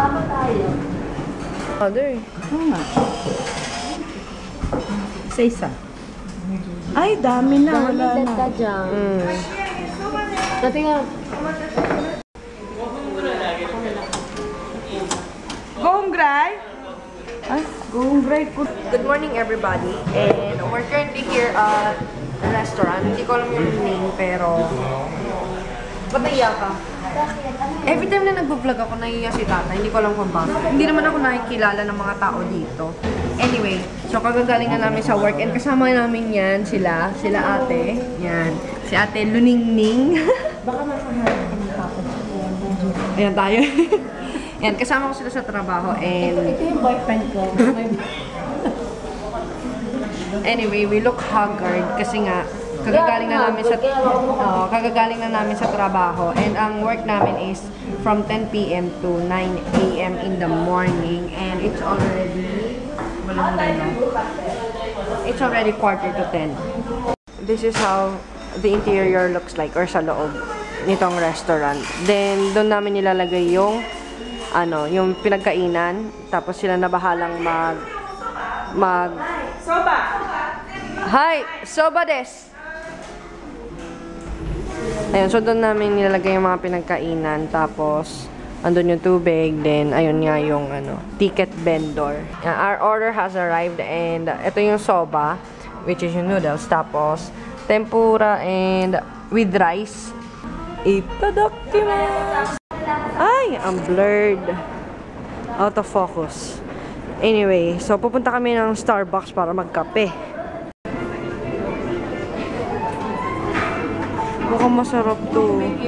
Sama tayo. Other. Oo nga. Isa-isa. Ay, dami na. Wala na. Dami dyan. Dati nga. Go home, Gray. Ay, go home, Gray. Good morning, everybody. And we're currently here at a restaurant. Hindi ko alam yung name, pero... Ba't naiya ka? Every time na nag-vlog ako, naiya si tata. Hindi ko alam kung bakit. Hindi naman ako nakikilala ng mga tao dito. Anyway, so kagagaling na namin sa work. And kasama namin yan, sila ate. Yan. Si ate Luningning. Baka makaharap ka ng papa. Ayan tayo. Yan, kasama ko sila sa trabaho. And Ito yung boyfriend ko. anyway, we look haggard kasi nga kagagaling na namin sa trabaho, and ang work namin is from 10 PM to 9 AM in the morning, and it's already it's already 9:45. This is how the interior looks like, or sa loob nitong restaurant. Then doon namin nilalagay yung yung pinagkainan, tapos sila na bahalang mag soba. Hi, soba des. Ayun, so doon namin nilalagay yung mga pinagkainan, tapos andun yung tubig, then ayun nga yung ticket vendor. Our order has arrived, and ito yung soba, which is yung noodles, tapos tempura and with rice. Itadakimasu! Ay, I'm blurred. Out of focus. Anyway, so pupunta kami ng Starbucks para magkape. Mukhang masarap to.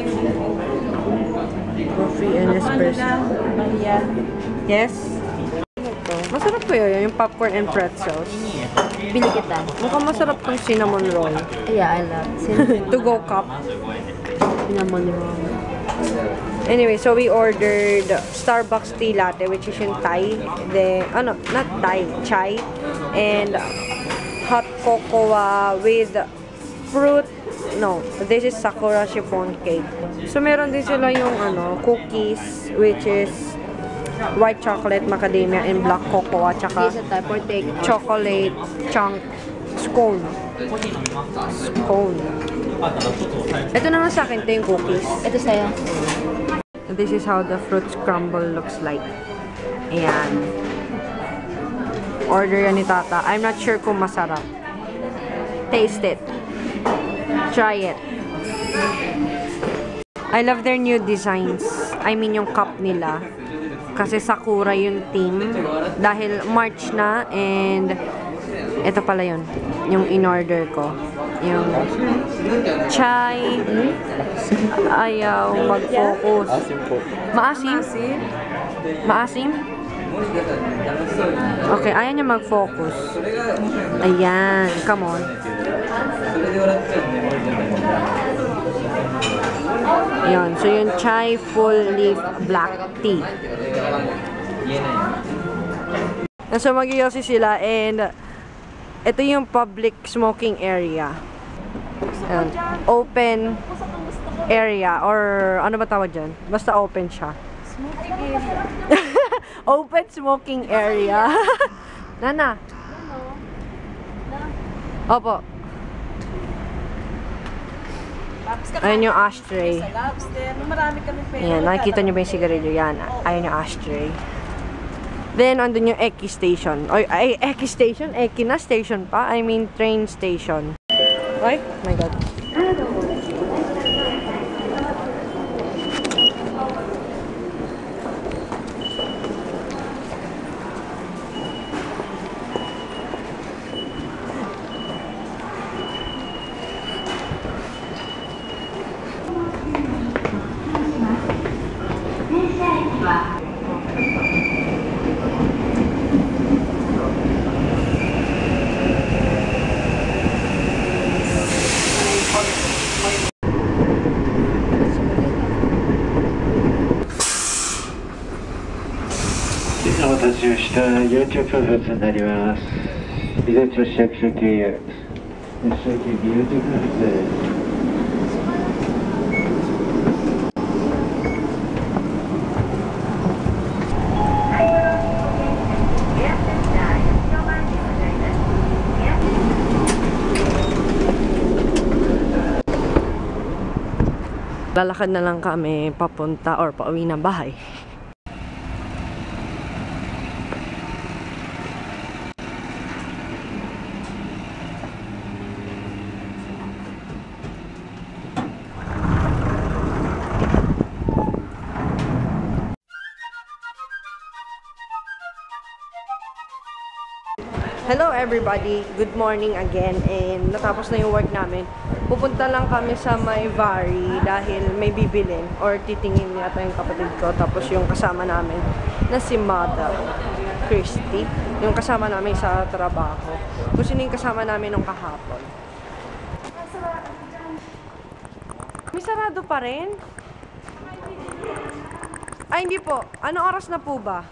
Coffee and espresso. Yes? Masarap to yun. Yung popcorn and pretzels. Bili kita. Mukhang masarap tong cinnamon roll. Yeah, I love cinnamon. To-go cup. Cinnamon roll. Anyway, so we ordered Starbucks tea latte, which is yung Thai. Not Thai, chai. And hot cocoa with fruit. No, this is sakura chiffon cake. So meron din sila yung cookies, which is white chocolate macadamia and black cocoa, tsaka chocolate chunk scone. Ito naman sa akin, ito yung cookies. Ito sa'yo. This is how the fruit scramble looks like. Ayan. Order yan ni Tata. I'm not sure kung masarap. Taste it. Try it. I love their new designs. I mean yung cup nila. Kasi Sakura yung theme. Dahil March na, and ito pala yun. Yung in-order ko. Yung chai. Ayaw mag-focus. Maasim? Maasim? Okay, ayaw niya mag-focus. Ayan, come on. Ayan, so yung chai full leaf black tea. So mag-yosi sila, and ito yung public smoking area. Ayan, open area, or ano ba tawag dyan? Basta open siya. Smoking area. Open smoking area. Nana? Opo. Ayun yung ashtray. Ayan, nakikita nyo ba yung sigarilyo? Yan. Ayun yung ashtray. Then, andun yung Eki station. Ay, Eki station? Eki na station pa? I mean, train station. Ay, oh my God. YouTube になります。美術市役所経由。市役所経由 YouTube です。 Lalakad na lang kami papunta or pauwi ng bahay. Hello everybody! Good morning again, and natapos na yung work namin. Pupunta lang kami sa may Vary dahil may bibilin or titingin yata yung kapatid ko, tapos yung kasama namin na si Mother Christy, yung kasama namin sa trabaho. Kung sino yung kasama namin nung kahapon. May sarado pa rin? Ay, hindi po. Anong oras na po ba?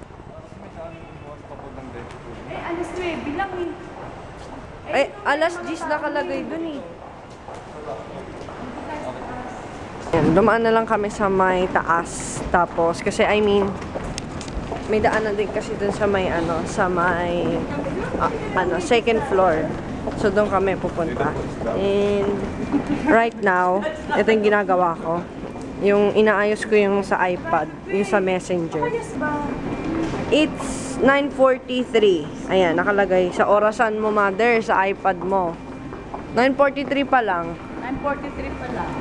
Alas 9 lang eh. Ay, alas 10 nakalagay dun eh. Yan, dumaan na lang kami sa may taas. Tapos, kasi I mean, may daanan din kasi dun sa may sa may second floor. So, doon kami pupunta. And, right now, ito yung ginagawa ko. Yung inaayos ko yung sa iPad, yung sa Messenger. It's 9:43. Ayan, nakalagay sa orasan mo, Mother, sa iPad mo. 9:43 pa lang. 9:43 pa lang.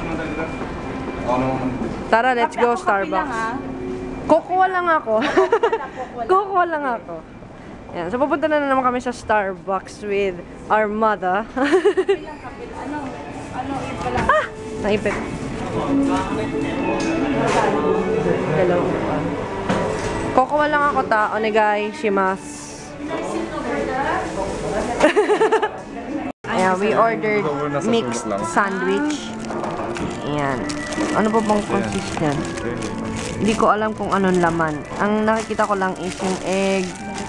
Tara, let's go Starbucks. Kukuha lang ako. Kukuha lang ako. Ayan, so pupunta na naman kami sa Starbucks with our mother. Ah! Naipit. Hello. Kukuha lang ako ta. Onegai shimasu. Ayan, we ordered mixed sandwich. Ayan. Ano po bang consistent? Hindi ko alam kung anong laman. Ang nakikita ko lang is yung egg.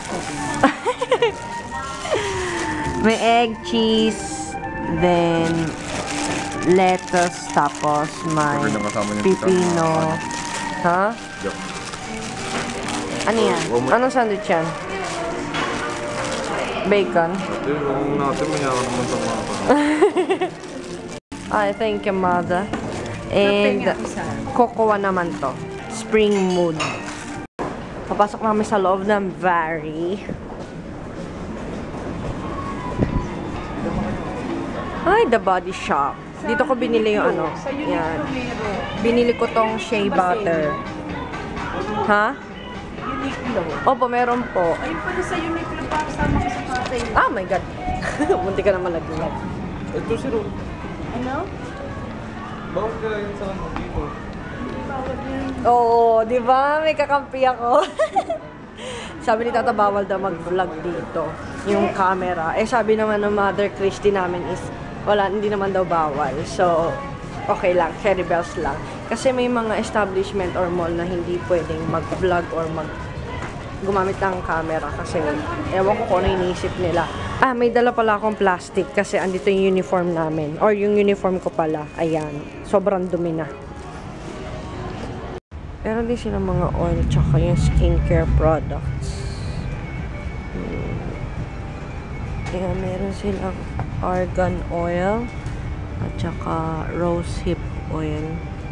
May egg, cheese, then lettuce, tapos may pipino. Ha? Ano yan? Anong sandwich yan? Bacon? Ay, thank you, Mother. And, cocoa naman to. Spring mood. Papasok namin sa loob ng Vary. Ay, The Body Shop. Dito ko binili yung yan. Binili ko tong shea butter. Ha? Uniqlo. Opo, meron po. Ayun pala sa Uniqlo pa kasama ko sa tatay. Ah, my God. Munti ka na malaglag. Ito si Ron. Ano? Bawal ka yun sa dito. Bawal yun. Oo, di ba? May kakampi ako. Sabi ni Tata, bawal daw mag-vlog dito. Yung camera. Eh, sabi naman ng Mother Christy namin is, wala, hindi naman daw bawal. So, okay lang. Cherry bells lang. Kasi may mga establishment or mall na hindi pwedeng mag-vlog or gumamit ng camera kasi ewan ko kung ano iniisip nila. Ah, may dala pala akong plastic kasi andito yung uniform namin. Or yung uniform ko pala. Ayan. Sobrang dumi na. Meron din silang mga oil tsaka yung skincare products. Ayan, meron silang argan oil at tsaka rose hip oil.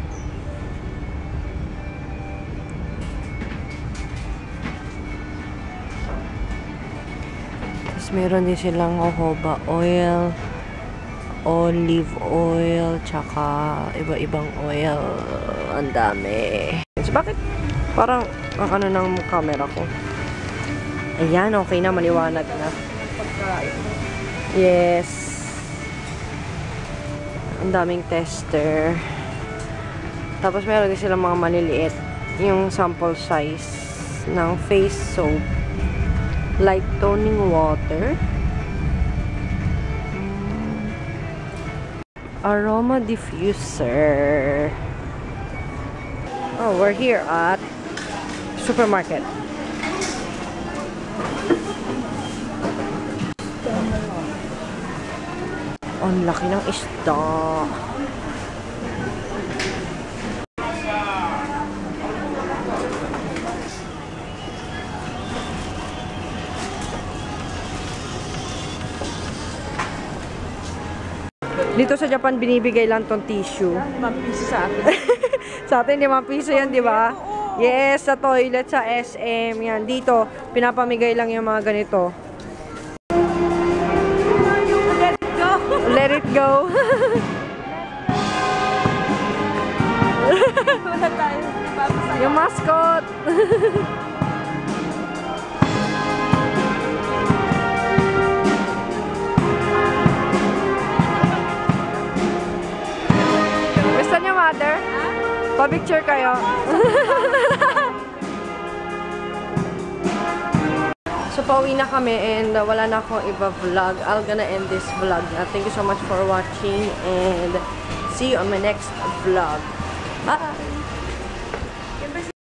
Meron din silang jojoba oil, olive oil, tsaka iba-ibang oil. Ang dami. So, bakit parang ang ano ng camera ko? Ayan, okay na. Maliwanag na. Yes. Ang daming tester. Tapos meron din silang mga maliliit. Yung sample size ng face soap. Light toning water. Aroma diffuser. Oh, we're here at supermarket. Ang laki ng isda. Dito sa Japan, binibigay lang tong tissue. 5 piso sa atin. Sa atin, 5 piso yan, di ba? Yes, sa toilet, sa SM, yan. Dito, pinapamigay lang yung mga ganito. Let it go. Let it go. Wala tayo. Yung mascot. Gusto niyo, mother? Pa-picture kayo. So, pauwi na kami and wala na akong iba-vlog. I'm gonna end this vlog. Thank you so much for watching and see you on my next vlog. Bye!